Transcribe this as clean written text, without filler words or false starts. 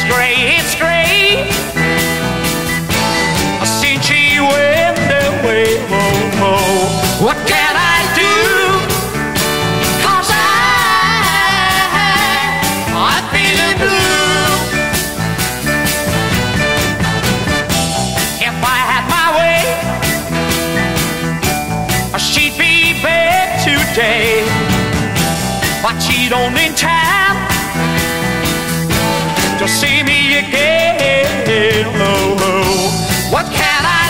it's great. Since she went away, oh, oh. What can I do? 'Cause I'm feeling blue. If I had my way, she'd be back today. But she don't in time to see me again. Oh, oh. What can I